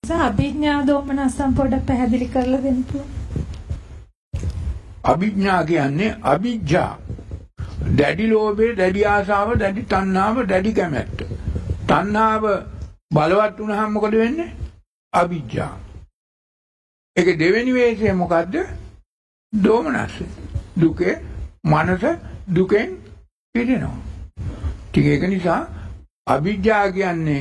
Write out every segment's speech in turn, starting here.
අභිඥා දෝමනස්සම් පොඩ්ඩක් පැහැදිලි කරලා දෙන්න පුළුවන්. අභිඥා කියන්නේ අවිජ්ජා. දැඩි ලෝභය, දැඩි ආසාව, දැඩි තණ්හාව, දැඩි කැමැත්ත. තණ්හාව බලවත් වුණාම මොකද වෙන්නේ? අවිජ්ජා. ඒකේ දෙවෙනි වේශය මොකද්ද? දෝමනස්ස. දුකේ මනස දුකෙන් පිරෙනවා. ටික ඒක නිසා අවිජ්ජා කියන්නේ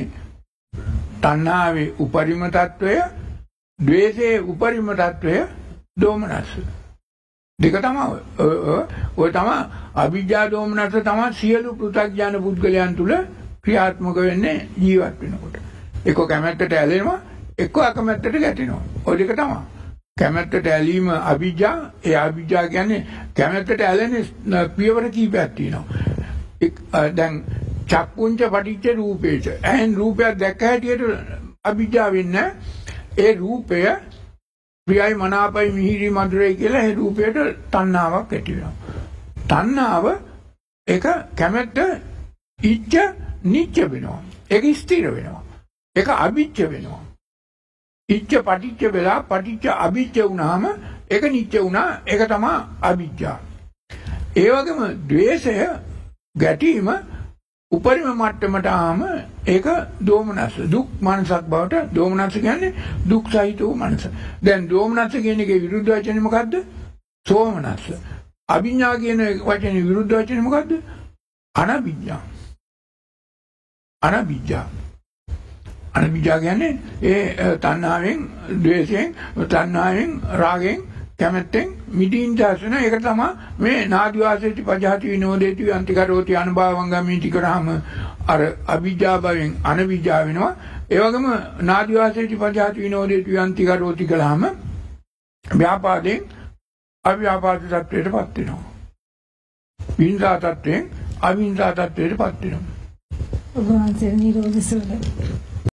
තණ්හාවේ උපරිම తত্ত্বය, ද්වේෂයේ උපරිම తত্ত্বය දෝමනස්ස. දෙක තමයි ඔය තමයි අවිජ්ජා දෝමනස්ස තමයි සියලු පෘථග්ජන පුද්ගලයන් තුල ක්‍රියාත්මක වෙන්නේ ජීවත් වෙනකොට. එක්ක කැමැත්තට ඇලෙනවා, එක්ක අකමැත්තට ගැටෙනවා. ඔය දෙක තමයි. කැමැත්තට ඇලීම අවිජ්ජා, ඒ අවිජ්ජා කියන්නේ කැමැත්තට ඇලෙන පියවර කීපයක් තියෙනවා. දැන් චක්කුංච පටිච්ච රූපේච. එහෙන් රූපයක් දැක්ක හැටියට අවිජ්ජා වෙන්නේ. ඒ රූපය ප්‍රියයි මනාපයි මිහිරි මధుරයි කියලා ඒ රූපයට තණ්හාවක් ඇති වෙනවා. තණ්හාව ඒක කැමැත්ත ඉච්ඡ නිච්ච වෙනවා. ඒක ස්ථිර වෙනවා. ඒක අවිච්ඡ වෙනවා. ඉච්ඡ පටිච්ච වෙලා පටිච්ච අවිච්ඡ වුණාම ඒක නිච්ච වුණා. ඒක තමයි අවිජ්ජා. ඒ වගේම ද්වේෂය ගැටීම උපරිම මට්ටමට ආම ඒක දෝමනස්ස. දුක් මනසක් බවට දෝමනස්ස කියන්නේ දුක් සහිත වූ මනස. දැන් දෝමනස්ස කියන එකේ විරුද්ධ වචනේ මොකද්ද? සෝමනස්ස. අවිඤ්ඤා කියන වචනේ විරුද්ධ වචනේ මොකද්ද? අනවිඤ්ඤා. අනවිඤ්ඤා. අනවිඤ්ඤා කියන්නේ ඒ තණ්හාවෙන්, ද්වේෂයෙන්, තණ්හාවෙන්, රාගෙන්, කැමැත්තෙන් මිදීන් දැසන ඒක තමයි මේ නාදි වාසේති පජහති විනෝදේති අන්තිකරෝති අනුභවංගමීති කරාම අර අවිජ්ජා භවෙන් අනවිජ්ජා වෙනවා. ඒ වගේම නාදි වාසේති පජහති විනෝදේති අන්තිකරෝති කළාම ව්‍යාපාදයෙන් අව්‍යාපාද තත්ත්වයටපත් වෙනවා. විඤ්ඤා තත්ත්වයෙන් අවිඤ්ඤා තත්ත්වයටපත් වෙනවා. ඔබ වහන්සේ නිරෝධ සුවය